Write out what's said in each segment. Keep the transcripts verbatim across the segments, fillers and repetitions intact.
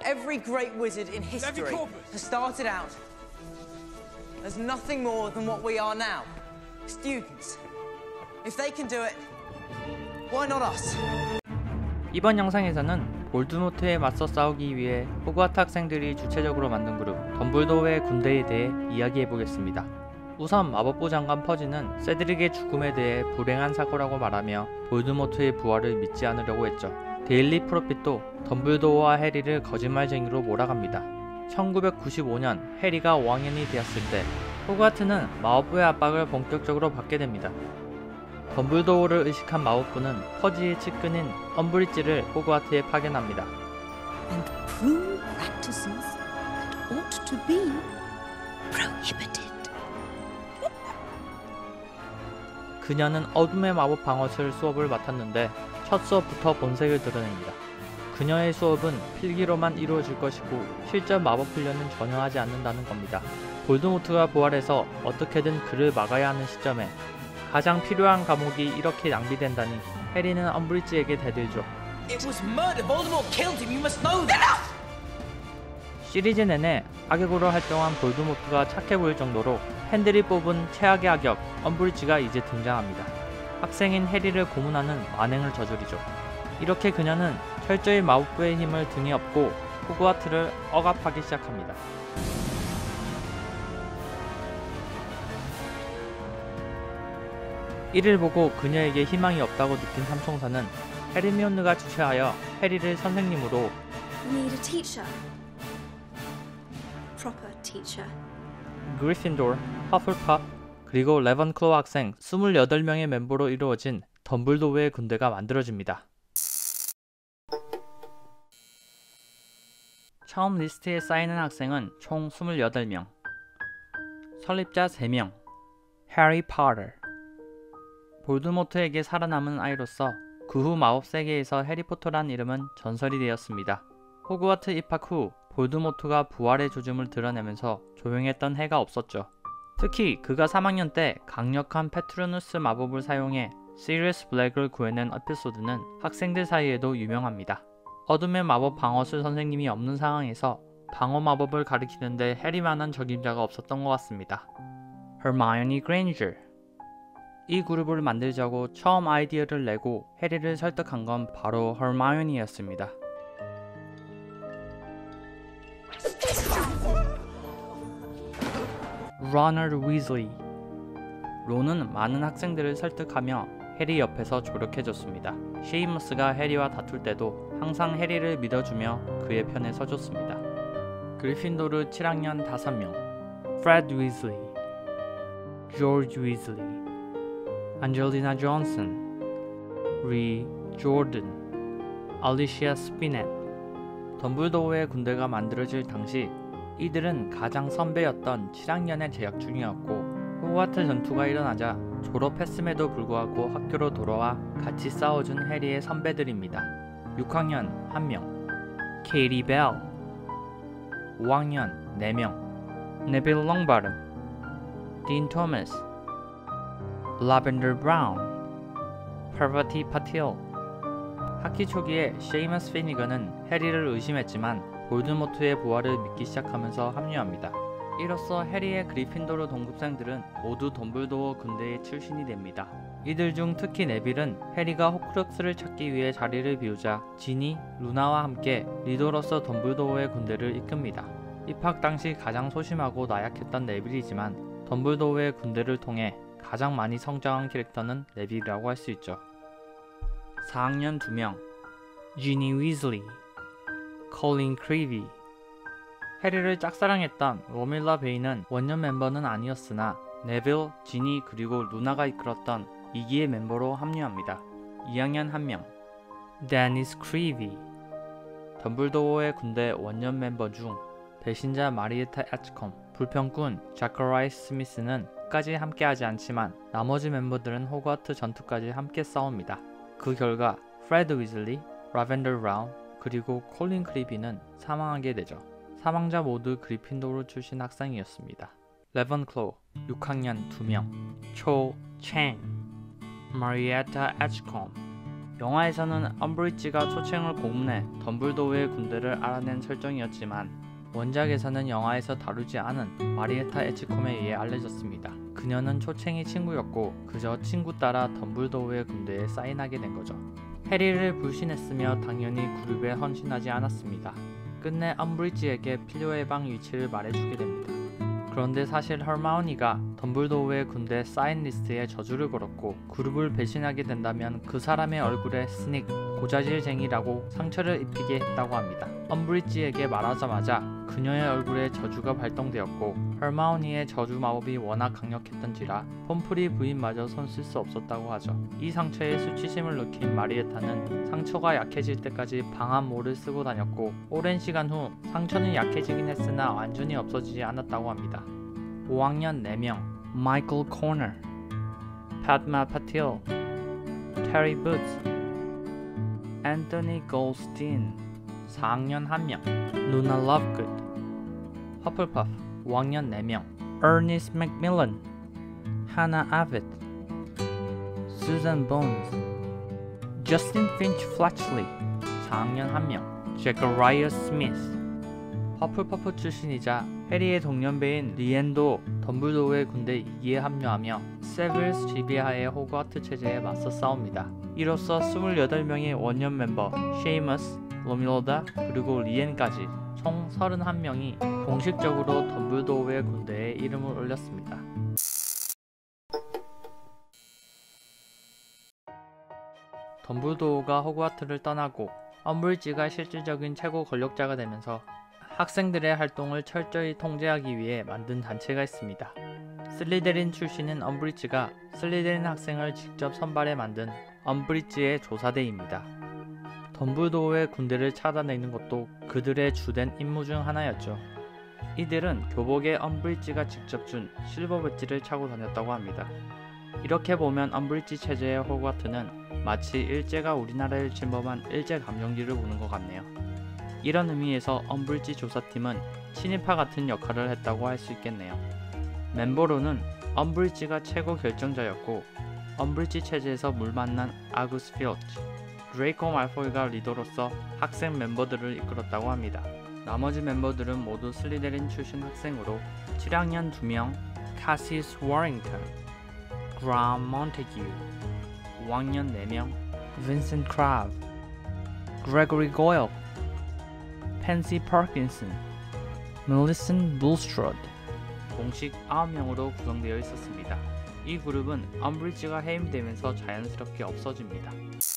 every great wizard in history has started out as nothing more than what we are now, students. If they can do it, why not us? 이번 영상에서는 볼드모트에 맞서 싸우기 위해 호그와트 학생들이 주체적으로 만든 그룹 덤블도어의 군대에 대해 이야기해보겠습니다. 우선 마법부 장관 퍼지는 세드릭의 죽음에 대해 불행한 사고라고 말하며 볼드모트의 부활을 믿지 않으려고 했죠. 데일리 프로핏도 덤블도어와 해리를 거짓말쟁이로 몰아갑니다. 천구백구십오 년 해리가 오 학년이 되었을 때 호그와트는 마법부의 압박을 본격적으로 받게 됩니다. 덤블도어를 의식한 마법부는 퍼지의 측근인 험브리지를 호그와트에 파견합니다. And cruel practices that ought to be prohibited. 그녀는 어둠의 마법 방어술 수업을 맡았는데 첫 수업부터 본색을 드러냅니다. 그녀의 수업은 필기로만 이루어질 것이고 실전 마법 훈련은 전혀 하지 않는다는 겁니다. 볼드모트가 부활해서 어떻게든 그를 막아야 하는 시점에 가장 필요한 과목이 이렇게 낭비된다니 해리는 험브리지에게 대들죠. It was murder. Voldemort killed him. You must know that. 시리즈 내내 악역으로 활동한 볼드모트가 착해 보일 정도로 팬들이 뽑은 최악의 악역 험브리지가 이제 등장합니다. 학생인 해리를 고문하는 만행을 저지르죠. 이렇게 그녀는 철저히 마법부의 힘을 등에 업고 호그와트를 억압하기 시작합니다. 이를 보고 그녀에게 희망이 없다고 느낀 삼총사는 헤르미온느가 주최하여 해리를 선생님으로 We need a teacher. Proper teacher. 그리핀도어, 허플퍼프, 그리고 레번클로우 학생 이십팔 명의 멤버로 이루어진 덤블도어의 군대가 만들어집니다. 처음 리스트에 쌓이는 학생은 총 이십팔 명. 설립자 세 명. 해리 포터. 볼드모트에게 살아남은 아이로서 그 후 마법 세계에서 해리포터란 이름은 전설이 되었습니다. 호그와트 입학 후 볼드모트가 부활의 조짐을 드러내면서 조용했던 해가 없었죠. 특히 그가 삼 학년 때 강력한 페트로누스 마법을 사용해 시리어스 블랙을 구해낸 에피소드는 학생들 사이에도 유명합니다. 어둠의 마법 방어술 선생님이 없는 상황에서 방어 마법을 가리키는데 해리만한 적임자가 없었던 것 같습니다. Hermione Granger. 이 그룹을 만들자고 처음 아이디어를 내고 해리를 설득한 건 바로 허마이오니였습니다. 로널드 위즐리. 론은 많은 학생들을 설득하며 해리 옆에서 조력해줬습니다. 쉐이머스가 해리와 다툴 때도 항상 해리를 믿어주며 그의 편에 서줬습니다. 그리핀도르 칠 학년 다섯 명. 프레드 위즐리, 조지 위즐리, 안젤리나 존슨, 리 조던, 알리시아 스피넷. 덤블도어의 군대가 만들어질 당시 이들은 가장 선배였던 칠 학년에 재학 중이었고 호그와트 전투가 일어나자 졸업했음에도 불구하고 학교로 돌아와 같이 싸워준 해리의 선배들입니다. 육 학년 한 명. 케이티 벨. 오 학년 네 명. 네빌 롱바름, 딘 토머스, 라벤더 브라운, 파바티 파틸. 학기 초기에 쉐이머스 피니건은 해리를 의심했지만 볼드모트의 부활을 믿기 시작하면서 합류합니다. 이로써 해리의 그리핀도르 동급생들은 모두 덤블도어 군대의 출신이 됩니다. 이들 중 특히 네빌은 해리가 호크룩스를 찾기 위해 자리를 비우자 지니, 루나와 함께 리더로서 덤블도어의 군대를 이끕니다. 입학 당시 가장 소심하고 나약했던 네빌이지만 덤블도어의 군대를 통해 가장 많이 성장한 캐릭터는 네빌이라고 할 수 있죠. 사 학년 두 명. 지니 위즐리, 콜린 크리비. 해리를 짝사랑했던 로밀라 베이는 원년 멤버는 아니었으나 네빌, 지니 그리고 루나가 이끌었던 이 기의 멤버로 합류합니다. 이 학년 한 명. 데니스 크리비. 덤블도어의 군대 원년 멤버 중 배신자 마리에타 에츠컴, 불평꾼 자커라이스 스미스는 끝까지 함께하지 않지만 나머지 멤버들은 호그와트 전투까지 함께 싸웁니다. 그 결과 프레드 위즐리, 라벤더 브라운, 그리고 콜린 크리비는 사망하게 되죠. 사망자 모두 그리핀도르 출신 학생이었습니다. 레번클로우 육 학년 두 명. 초 챈, 마리에타 에츠컴, 영화에서는 엄브리지가 초챙을 고문해 덤블도어의 군대를 알아낸 설정이었지만 원작에서는 영화에서 다루지 않은 마리에타 에치콤에 의해 알려졌습니다. 그녀는 초챙이 친구였고 그저 친구 따라 덤블도어의 군대에 사인하게 된 거죠. 해리를 불신했으며 당연히 그룹에 헌신하지 않았습니다. 끝내 엄브리지에게 필요 해방 위치를 말해주게 됩니다. 그런데 사실 헐마우니가 덤블도어의 군대 사인 리스트에 저주를 걸었고 그룹을 배신하게 된다면 그 사람의 얼굴에 스닉, 고자질쟁이라고 상처를 입히게 했다고 합니다. 엄브리지에게 말하자마자 그녀의 얼굴에 저주가 발동되었고 헐마우니의 저주 마법이 워낙 강력했던지라 폼프리 부인마저 손쓸 수 없었다고 하죠. 이 상처에 수치심을 느낀 마리에타는 상처가 약해질 때까지 방한모를 쓰고 다녔고 오랜 시간 후 상처는 약해지긴 했으나 완전히 없어지지 않았다고 합니다. 오 학년 네 명 마이클 코너, 파드마 파틸, 테리 부츠, 앤토니 골스틴 사 학년 한 명 누나 러브굿, 허플퍼프 오 학년 네 명 어니스트 맥밀런, 하나 아빗, 수잔 본즈, 저스틴 핀치 플래чл리 사 학년 한 명 제커라이어 스미스. 허플퍼프 출신이자 해리의 동년배인 리엔도 덤블도어의 군대 이 기에 합류하며 세베루스 지배하의 호그와트 체제에 맞서 싸웁니다. 이로써 이십팔 명의 원년 멤버 쉐이머스, 로밀로다 그리고 리엔까지 총 삼십일 명이 공식적으로 덤블도어의 군대에 이름을 올렸습니다. 덤블도어가 호그와트를 떠나고 엄브리지가 실질적인 최고 권력자가 되면서 학생들의 활동을 철저히 통제하기 위해 만든 단체가 있습니다. 슬리데린 출신인 엄브리지가 슬리데린 학생을 직접 선발해 만든 엄브리지의 조사대입니다. 덤블도어의 군대를 찾아내는 것도 그들의 주된 임무 중 하나였죠. 이들은 교복에 엄브리지가 직접 준 실버 배지를 차고 다녔다고 합니다. 이렇게 보면 엄브리지 체제의 호그와트는 마치 일제가 우리나라를 침범한 일제감정기를 보는 것 같네요. 이런 의미에서 엄브리지 조사팀은 친일파 같은 역할을 했다고 할 수 있겠네요. 멤버로는 엄브리지가 최고 결정자였고 엄브리지 체제에서 물만난 아구스 필치, 드레이코 말포이가 리더로서 학생 멤버들을 이끌었다고 합니다. 나머지 멤버들은 모두 슬리데린 출신 학생으로 칠 학년 두 명 카시스 워링턴, 그람 몬테규, 오 학년 네 명 빈센트 크랍, 그레고리 고일, 펜시 퍼킨슨, 멜리슨 불스트로드 공식 아홉 명으로 구성되어 있었습니다. 이 그룹은 엄브리지가 해임되면서 자연스럽게 없어집니다.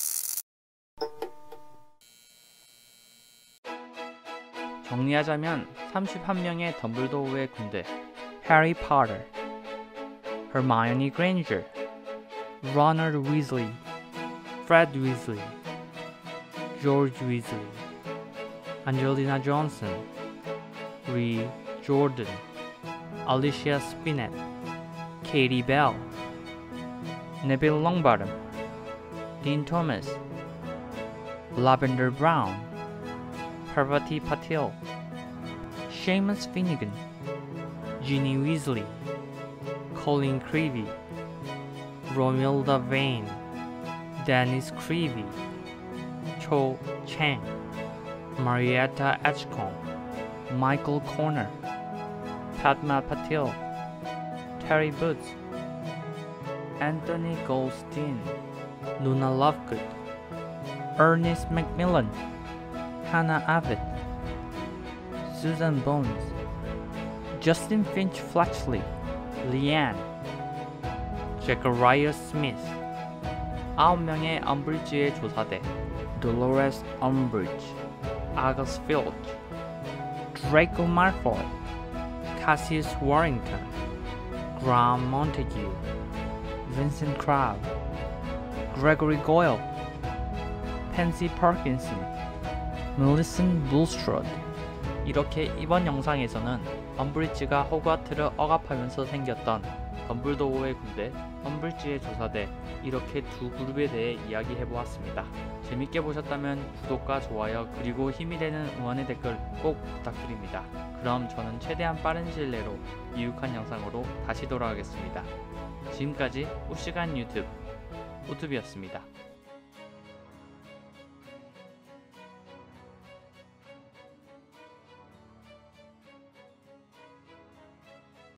정리하자면 삼십일 명의 덤블도어의 군대 해리 포터, 허마이오니 그레인저, 로널드 위즐리, 프레드 위즐리, 조지 위즐리, 안젤리나 존슨, 리 조던, 알리시아 스피넷, 케이티 벨, 네빌 롱바텀, 딘 토마스, 라벤더 브라운, 파바티 파틸, 쉐이머스 피니건, 지니 위즐리, 콜린 크리비, 로밀다 베인, 데니스 크리비, 초 챙, 마리에타 에치콤, 마이클 코너, 파드마 파틸, 테리 부츠, 앤토니 골스틴, 누나 러브굿, 어니스트 맥밀런, 하나 아빗, 수잔 본즈, 저스틴 핀치 플래чл리, 리안, 제커라이어 스미스. 아홉 명의 엄브리지의 조사대 돌로레스 엄브리지, 아거스 필치, 드레이코 말포이, 카시스 워링턴, 그람 몬테규, 빈센트 크랍, 그레고리 고일, 펜시 퍼킨슨, 멜리슨 불스트로드. 이렇게 이번 영상에서는 엄브리지가 호그와트를 억압하면서 생겼던 덤블도어의 군대, 엄브리지의 조사대 이렇게 두 그룹에 대해 이야기해보았습니다. 재밌게 보셨다면 구독과 좋아요 그리고 힘이 되는 응원의 댓글 꼭 부탁드립니다. 그럼 저는 최대한 빠른 시일 내로 유익한 영상으로 다시 돌아오겠습니다. 지금까지 우시간 유튜브 우투비였습니다.